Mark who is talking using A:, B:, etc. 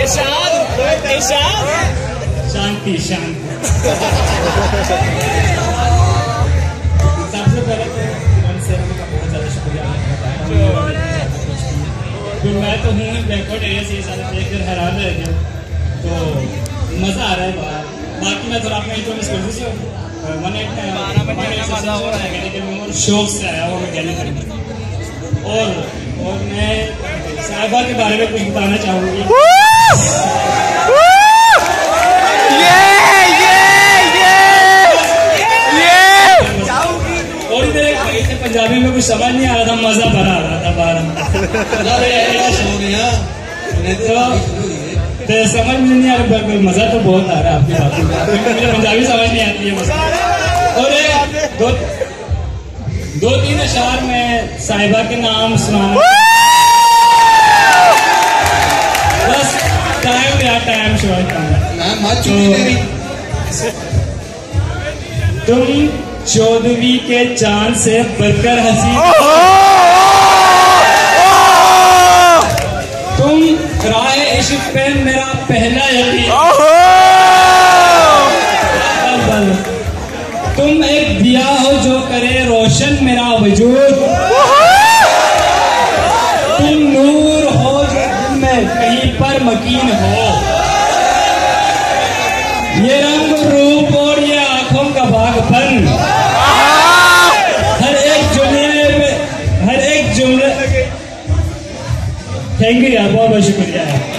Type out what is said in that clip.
A: शांति शांति। सबसे पहले तो सर का बहुत ज़्यादा शुक्रिया। मैं तो हूँ बैकवर्ड एरिया से सारे देखकर हैरान रह गया, तो मज़ा आ रहा है बाहर। बाकी मैं थोड़ा अपना इंट्रोड्यूस कर दूँ। मैकेनिकल में और शौक से आया हूँ मैकेनिकल में, और मैं साहिबा के बारे में कुछ बताना चाहूँगी। और मेरे पंजाबी में कुछ समझ नहीं आ रहा था, मजा भरा आ रहा था बाहर। तो समझ में नहीं आ रहा, मजा तो बहुत आ रहा है आपकी बातों में। मुझे पंजाबी समझ नहीं आती है मजा। और दो तीन अशार में साहिबा के नाम सुनाना। बस टाइम या टाइम शॉर्ट। तुम 14वीं के चांद से बढ़कर हंसी, तुम राह इश्क पे मेरा पहला यकीन, तुम एक दिया हो जो करे रोशन मेरा वजूद, तुम नूर हो जो दिल में कहीं पर मकीन हो। ये रंग रूप और ये आंखों का बागपन, हर एक जुमले। थैंक यू यार, बहुत बहुत शुक्रिया है।